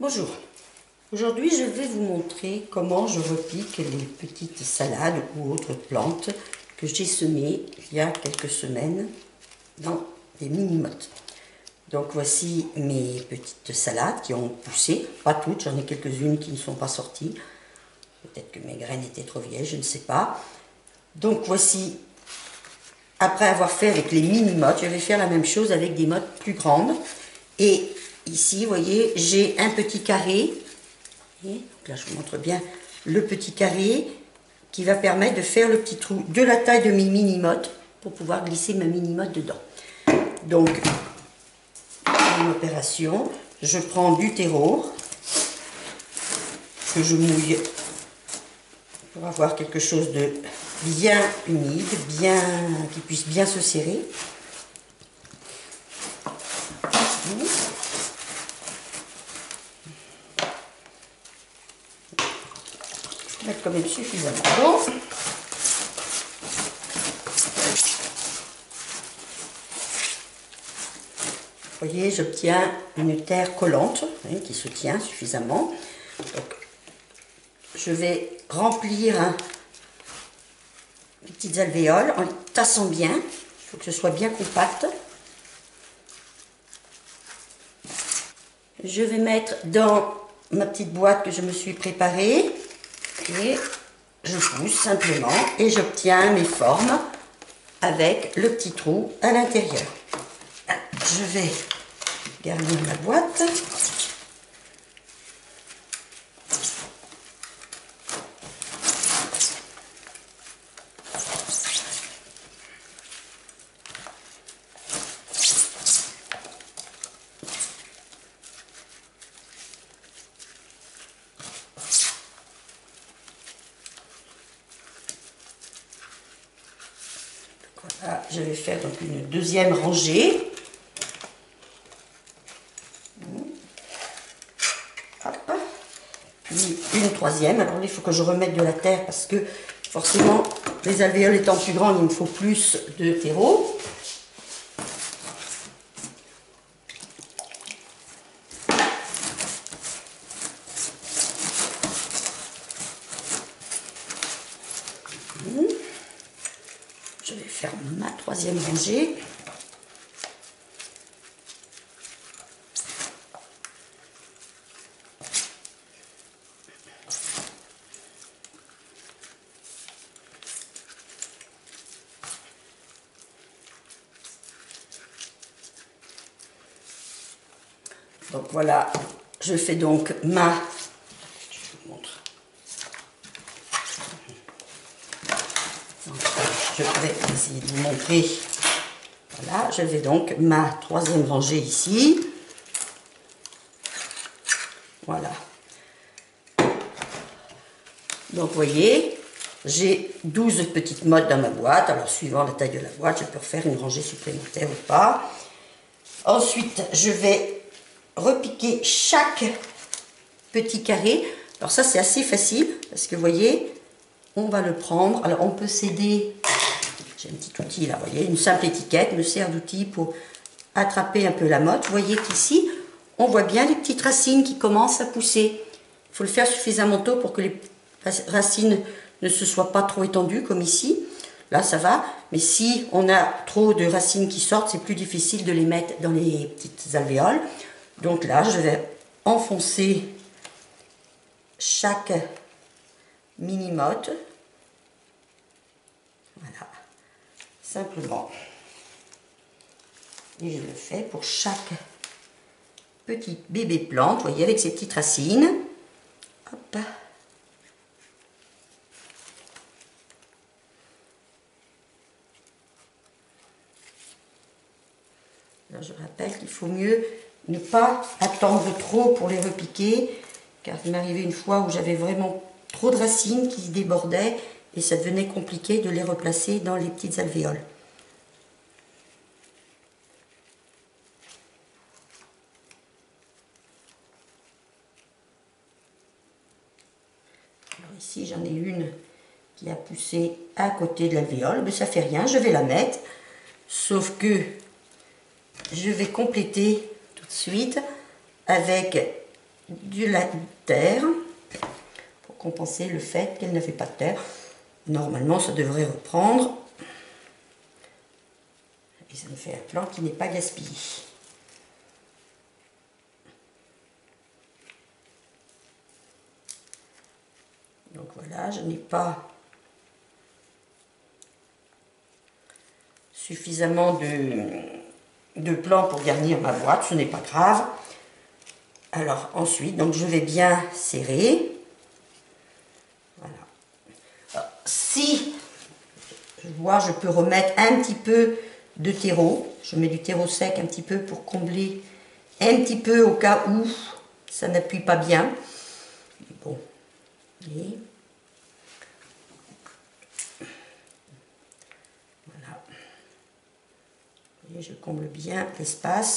Bonjour, aujourd'hui je vais vous montrer comment je repique les petites salades ou autres plantes que j'ai semées il y a quelques semaines dans des mini-mottes. Donc voici mes petites salades qui ont poussé, pas toutes, j'en ai quelques-unes qui ne sont pas sorties. Peut-être que mes graines étaient trop vieilles, je ne sais pas. Donc voici, après avoir fait avec les mini-mottes, je vais faire la même chose avec des mottes plus grandes. Et ici, vous voyez, j'ai un petit carré. Donc là, je vous montre bien le petit carré qui va permettre de faire le petit trou de la taille de mes mini-mottes pour pouvoir glisser ma mini-motte dedans. Donc, une opération, je prends du terreau que je mouille pour avoir quelque chose de bien humide, qui puisse bien se serrer. Je vais mettre quand même suffisamment d'eau. Vous voyez, j'obtiens une terre collante qui se tient suffisamment. Donc, je vais remplir les petites alvéoles en les tassant bien. Il faut que ce soit bien compact. Je vais mettre dans ma petite boîte que je me suis préparée et je pousse simplement et j'obtiens mes formes avec le petit trou à l'intérieur. Je vais garnir la boîte. Voilà, je vais faire donc une deuxième rangée. Hop. Puis une troisième. Alors là, il faut que je remette de la terre parce que forcément, les alvéoles étant plus grandes, il me faut plus de terreau. Je vais faire ma troisième rangée. Donc voilà, je fais donc ma... Je vous montre. Donc, je vais essayer de vous montrer. Voilà, je fais donc ma troisième rangée ici. Voilà. Donc vous voyez, j'ai 12 petites mottes dans ma boîte. Alors suivant la taille de la boîte, je peux refaire une rangée supplémentaire ou pas. Ensuite, je vais repiquer chaque petit carré. Alors ça, c'est assez facile parce que vous voyez, on va le prendre. Alors on peut s'aider, j'ai un petit outil là, vous voyez, une simple étiquette me sert d'outil pour attraper un peu la motte. Vous voyez qu'ici, on voit bien les petites racines qui commencent à pousser. Il faut le faire suffisamment tôt pour que les racines ne se soient pas trop étendues comme ici. Là, ça va. Mais si on a trop de racines qui sortent, c'est plus difficile de les mettre dans les petites alvéoles. Donc là, je vais enfoncer chaque mini-motte. Voilà. Simplement. Et je le fais pour chaque petite bébé plante, vous voyez, avec ses petites racines. Hop. Alors, je rappelle qu'il faut mieux ne pas attendre trop pour les repiquer, car il m'est arrivé une fois où j'avais vraiment trop de racines qui se débordaient et ça devenait compliqué de les replacer dans les petites alvéoles. Alors ici j'en ai une qui a poussé à côté de l'alvéole, mais ça fait rien, je vais la mettre, sauf que je vais compléter tout de suite avec de la terre pour compenser le fait qu'elle n'avait pas de terre. Normalement, ça devrait reprendre. Et ça me fait un plan qui n'est pas gaspillé. Donc voilà, je n'ai pas suffisamment de plants pour garnir ma boîte, ce n'est pas grave. Alors ensuite, donc je vais bien serrer. Voilà. Alors, si je vois, je peux remettre un petit peu de terreau. Je mets du terreau sec un petit peu pour combler un petit peu au cas où ça n'appuie pas bien. Bon. Et voilà. Et je comble bien l'espace.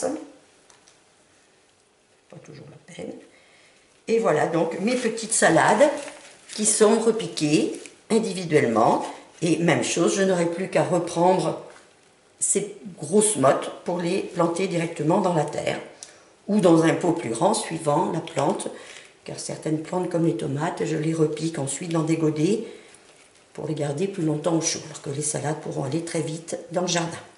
Pas toujours la peine. Et voilà donc mes petites salades qui sont repiquées individuellement. Et même chose, je n'aurai plus qu'à reprendre ces grosses mottes pour les planter directement dans la terre ou dans un pot plus grand suivant la plante, car certaines plantes comme les tomates, je les repique ensuite dans des godets pour les garder plus longtemps au chaud, alors que les salades pourront aller très vite dans le jardin.